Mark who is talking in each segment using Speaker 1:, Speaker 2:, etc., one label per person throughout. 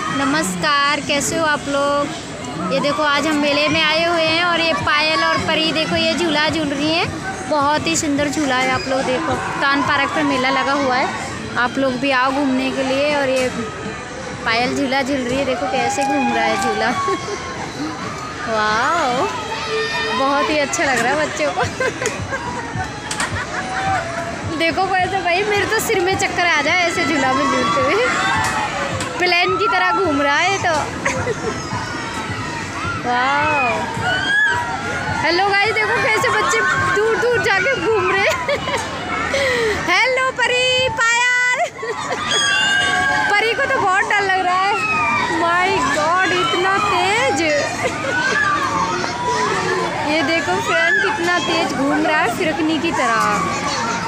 Speaker 1: नमस्कार, कैसे हो आप लोग। ये देखो आज हम मेले में आए हुए हैं और ये पायल और परी देखो ये झूला झूल रही हैं। बहुत ही सुंदर झूला है। आप लोग देखो तान पार्क पर मेला लगा हुआ है, आप लोग भी आओ घूमने के लिए। और ये पायल झूला झूल रही है, देखो कैसे घूम रहा है झूला। वाह, बहुत ही अच्छा लग रहा है बच्चों को। देखो कैसे भाई, मेरे तो सिर में चक्कर आ जाए ऐसे झूला में झूलते हुए। प्लेन की तरह घूम रहा है तो। वाह, हेलो गाइस, देखो कैसे बच्चे दूर दूर जाके घूम रहे। हेलो परी, पायल। परी को तो बहुत डर लग रहा है। माय गॉड, इतना तेज। ये देखो फ्रेंड, कितना तेज घूम रहा है फिरकनी की तरह।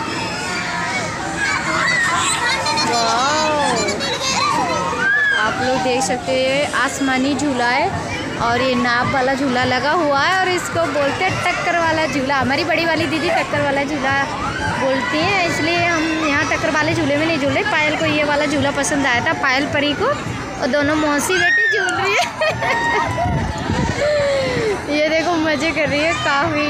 Speaker 1: आप लोग देख सकते हैं आसमानी झूला है और ये नाव वाला झूला लगा हुआ है और इसको बोलते हैं टक्कर वाला झूला। हमारी बड़ी वाली दीदी टक्कर वाला झूला बोलती हैं, इसलिए हम यहाँ टक्कर वाले झूले में नहीं झूल रहे। पायल को ये वाला झूला पसंद आया था, पायल परी को, और दोनों मौसी बेटी झूल रही है। ये देखो मज़े कर रही है काफ़ी।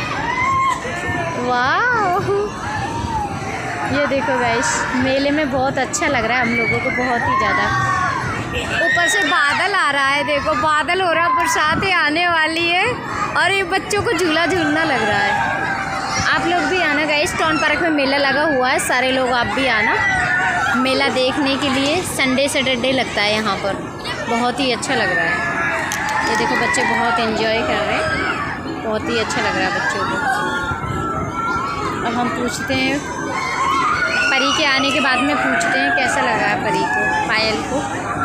Speaker 1: वाह, ये देखो गाइस, मेले में बहुत अच्छा लग रहा है हम लोगों को, बहुत ही ज़्यादा। ऊपर से बादल आ रहा है, देखो बादल हो रहा है, बरसात आने वाली है और ये बच्चों को झूला झूलना लग रहा है। आप लोग भी आना गाइस, टाउन पार्क में मेला लगा हुआ है, सारे लोग आप भी आना मेला देखने के लिए। संडे सैटरडे लगता है यहाँ पर, बहुत ही अच्छा लग रहा है। ये देखो बच्चे बहुत एंजॉय कर रहे हैं, बहुत ही अच्छा लग रहा है बच्चों को। अब हम पूछते हैं परी के आने के बाद में, पूछते हैं कैसा लग रहा है परी को, पायल को।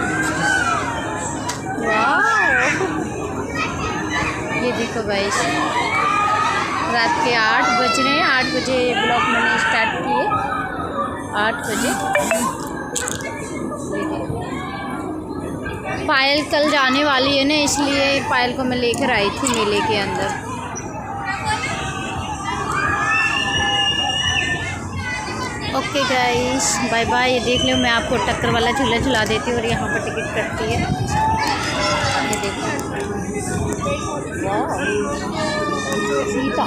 Speaker 1: वाह, ये देखो गाइस, रात के 8 बज रहे हैं। 8 बजे ब्लॉग मैंने स्टार्ट किए, 8 बजे। पायल कल जाने वाली है ना, इसलिए पायल को मैं लेकर आई थी मेले के अंदर। Okay guys, bye bye. ये देख लो, मैं आपको टक्कर वाला झूला झुला देती हूँ और यहाँ पर टिकट कटती है। ये देखो, वाह, सीता।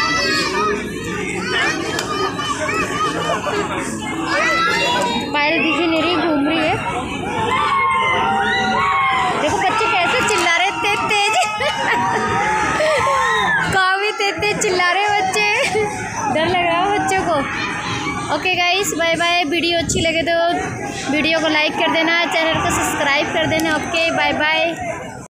Speaker 1: पायल दिखी नहीं रही, घूम रही है। देखो बच्चे कैसे चिल्ला रहे, तेज तेज। काफी तेज तेज चिल्ला रहे बच्चे, डर लग रहा है बच्चों को। Okay guys, bye bye. Video अच्छी लगे तो वीडियो को लाइक कर देना, चैनल को सब्सक्राइब कर देना। Okay, bye bye.